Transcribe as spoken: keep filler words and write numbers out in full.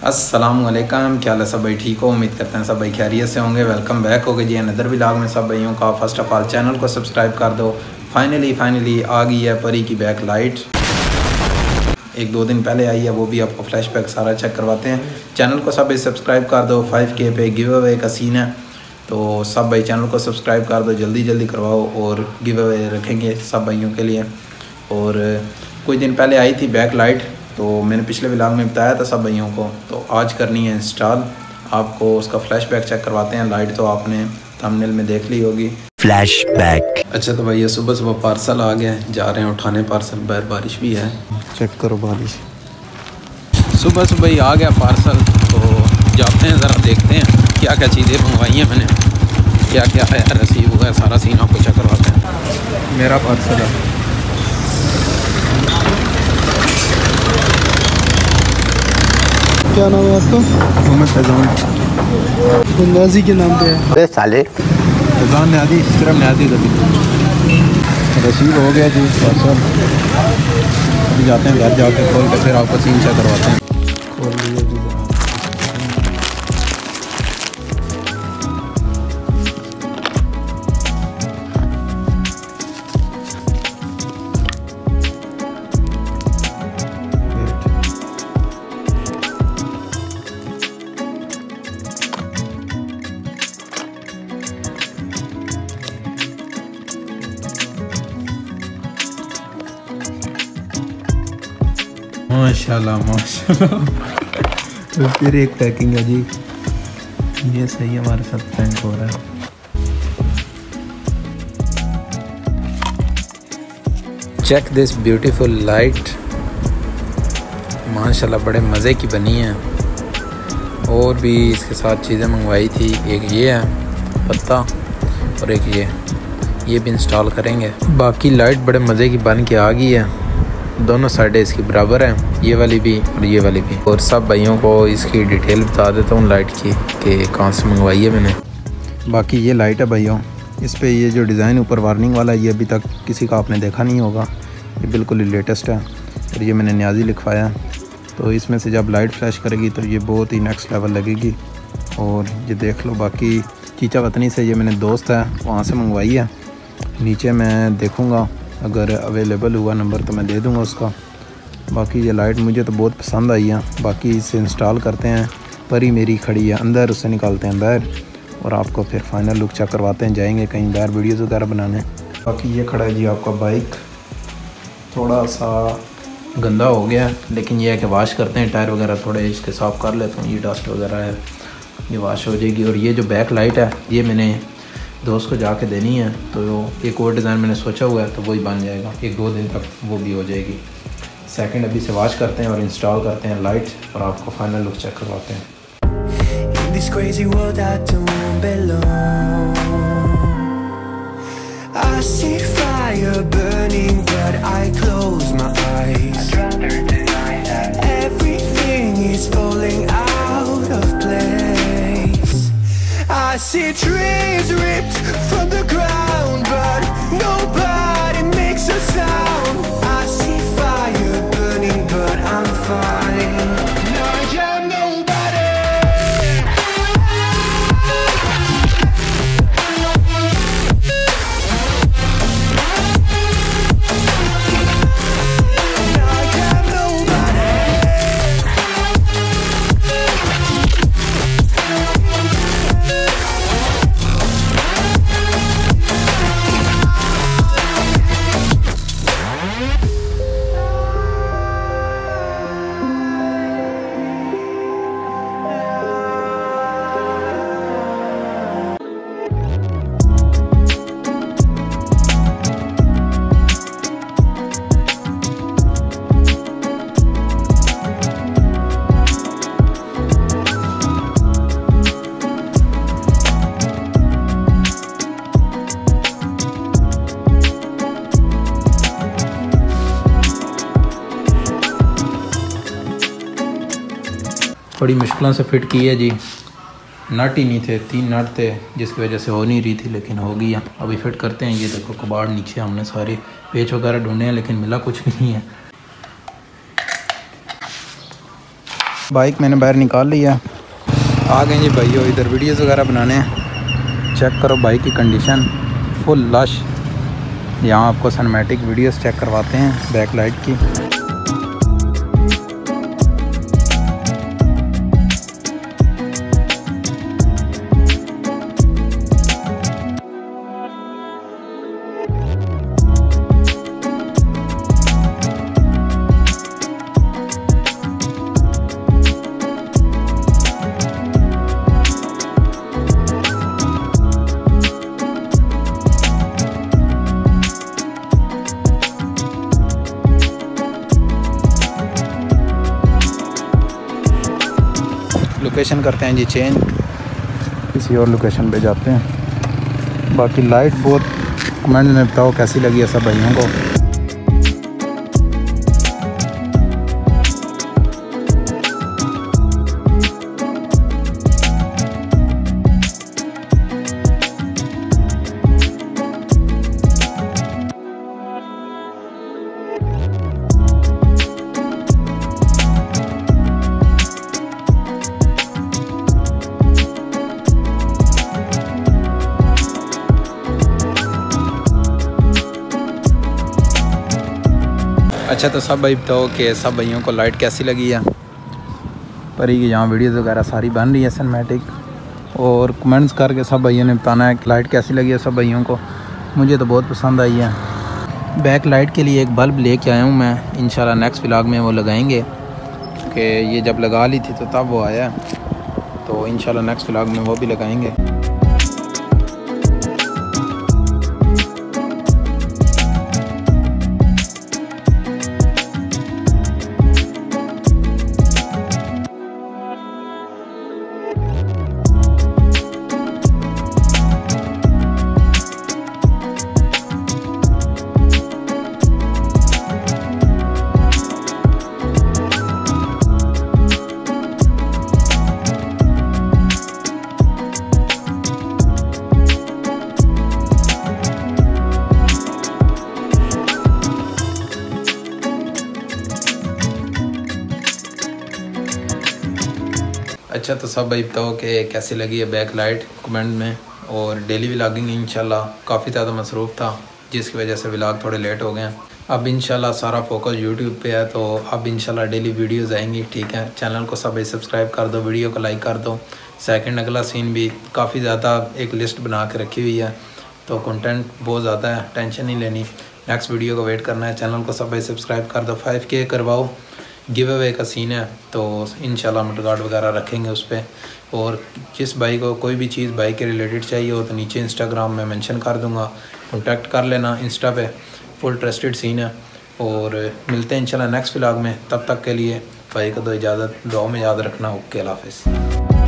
अस्सलामुअलैकुम, क्या हाल है सब भाई? ठीक हो? उम्मीद करते हैं सब भाई खैरियत से होंगे। वेलकम बैक हो गए जी अनदर व्लॉग में सब भाइयों का। फर्स्ट ऑफ ऑल चैनल को सब्सक्राइब कर दो। फाइनली फाइनली आ गई है परी की बैक लाइट। एक दो दिन पहले आई है, वो भी आपको फ्लैशबैक सारा चेक करवाते हैं। चैनल को सब भाई सब्सक्राइब कर दो। फाइव के पे गिव अवे का सीन है, तो सब भाई चैनल को सब्सक्राइब कर दो, जल्दी जल्दी करवाओ और गिव अवे रखेंगे सब भाइयों के लिए। और कुछ दिन पहले आई थी बैक लाइट, तो मैंने पिछले व्लॉग में बताया था सब भाइयों को। तो आज करनी है इंस्टॉल, आपको उसका फ्लैशबैक चेक करवाते हैं। लाइट तो आपने थंबनेल में देख ली होगी। फ्लैशबैक। अच्छा तो भैया सुबह सुबह पार्सल आ गया, जा रहे हैं उठाने पार्सल। बाहर बारिश भी है, चेक करो बारिश। सुबह सुबह ही आ गया पार्सल, तो जाते हैं ज़रा देखते हैं क्या क्या चीज़ें मंगवाई हैं मैंने, क्या क्या है, रिसीव हुआ है, सारा सीन आपको चेक करवाते हैं। मेरा पार्सल है। क्या नाम है आपका? मोहम्मद फैज़ान। न्याजी के नाम पे है साले। फैज़ान न्याजी, सिर्फ न्याजी रिसीव हो गया जी पार्सल। अभी जाते हैं घर, जाके खोल के फिर आपको सीन चेक करवाते हैं। खोल लिया जी। माशाल्लाह माशाल्लाह। तो फिर एक पैकिंग है जी, ये सही हमारे साथ पैक हो रहा है। चेक दिस ब्यूटीफुल लाइट, माशाल्लाह बड़े मज़े की बनी है। और भी इसके साथ चीज़ें मंगवाई थी, एक ये है पत्ता और एक ये ये भी इंस्टॉल करेंगे। बाकी लाइट बड़े मज़े की बन के आ गई है, दोनों साइडें इसकी बराबर हैं, ये वाली भी और ये वाली भी। और सब भाइयों को इसकी डिटेल बता देता हूँ लाइट की कि कहाँ से मंगवाई है मैंने। बाकी ये लाइट है भाइयों, इस पे ये जो डिज़ाइन ऊपर वार्निंग वाला है, ये अभी तक किसी का आपने देखा नहीं होगा, ये बिल्कुल ही लेटेस्ट है। और ये मैंने न्याजी लिखवाया है, तो इसमें से जब लाइट फ्लैश करेगी तो ये बहुत ही नेक्स्ट लेवल लगेगी। और ये देख लो, बाकी चीचा वतनी से ये मैंने दोस्त है वहाँ से मंगवाई है। नीचे मैं देखूँगा, अगर अवेलेबल हुआ नंबर तो मैं दे दूंगा उसका। बाकी ये लाइट मुझे तो बहुत पसंद आई है। बाकी इसे इंस्टॉल करते हैं, परी मेरी खड़ी है अंदर, उससे निकालते हैं बाहर और आपको फिर फाइनल लुक चेक करवाते हैं। जाएंगे कहीं बाहर वीडियोस वगैरह बनाने। बाकी ये खड़ा है जी आपका बाइक, थोड़ा सा गंदा हो गया, लेकिन ये है कि वाश करते हैं, टायर वगैरह थोड़े इसके साफ़ कर लेता हूँ। ये डस्ट वगैरह है, ये वाश हो जाएगी। और ये जो बैक लाइट है, ये मैंने दोस्त को जाके देनी है, तो एक और डिज़ाइन मैंने सोचा हुआ है, तो वही बन जाएगा। एक दो दिन तक वो भी हो जाएगी। सेकंड अभी से वॉश करते हैं और इंस्टॉल करते हैं लाइट, और आपको फाइनल लुक चेक करवाते हैं। I see trees ripped from the ground, but nobody makes a sound. I see fire burning, but I'm fine. No, I'm nobody. No, I'm nobody. बड़ी मुश्किलों से फिट की है जी, नट ही नहीं थे, तीन नट थे जिसकी वजह से हो नहीं रही थी, लेकिन हो गई है। अभी फिट करते हैं। ये देखो कबाड़ नीचे हमने सारे पेच वगैरह ढूंढे हैं, लेकिन मिला कुछ भी नहीं है। बाइक मैंने बाहर निकाल लिया। आ गए जी भाइयों इधर वीडियोस वगैरह बनाने। चेक करो बाइक की कंडीशन फुल लश। यहाँ आपको सिनेमैटिक वीडियोस चेक करवाते हैं बैक लाइट की। लोकेशन करते हैं जी चेंज, किसी और लोकेशन पे जाते हैं। बाकी लाइट बहुत कमेंट में बताओ कैसी लगी है सब भाइयों को। अच्छा तो सब भाई बताओ कि सब भाइयों को लाइट कैसी लगी है। परी की यहाँ वीडियोज़ वगैरह सारी बन रही है सिनेमैटिक, और कमेंट्स करके सब भाइयों ने बताना है कि लाइट कैसी लगी है सब भाइयों को। मुझे तो बहुत पसंद आई है। बैक लाइट के लिए एक बल्ब लेके आया हूँ मैं, इंशाल्लाह नेक्स्ट व्लॉग में वो लगाएंगे कि ये जब लगा ली थी तो तब वो आया, तो इंशाल्लाह नेक्स्ट व्लॉग में वो भी लगाएंगे। अच्छा तो सब भाई बताओ कि कैसी लगी है बैक लाइट कमेंट में। और डेली व्लॉगिंग इंशाल्लाह काफ़ी ज़्यादा मसरूफ़ था जिसकी वजह से व्लॉग थोड़े लेट हो गए हैं। अब इंशाल्लाह सारा फोकस यूट्यूब पे है, तो अब इंशाल्लाह डेली वीडियोस आएंगी। ठीक है, चैनल को सब भाई सब्सक्राइब कर दो, वीडियो को लाइक कर दो। सेकंड अगला सीन भी काफ़ी ज़्यादा एक लिस्ट बना के रखी हुई है, तो कंटेंट बहुत ज़्यादा है, टेंशन नहीं लेनी। नेक्स्ट वीडियो को वेट करना है। चैनल को सब भाई सब्सक्राइब कर दो। फाइव के करवाओ, गिव अवे का सीन है, तो इंशाल्लाह मडगार्ड वगैरह रखेंगे उस पर। और जिस भाई को कोई भी चीज़ बाइक के रिलेटेड चाहिए हो तो नीचे इंस्टाग्राम में मेंशन कर दूंगा, कांटेक्ट कर लेना इंस्टा पे। फुल ट्रस्टेड सीन है। और मिलते हैं इंशाल्लाह नेक्स्ट व्लॉग में। तब तक के लिए भाई को दो इजाज़त, दुआ में याद रखना। ओके, अल्लाह हाफ़िज़।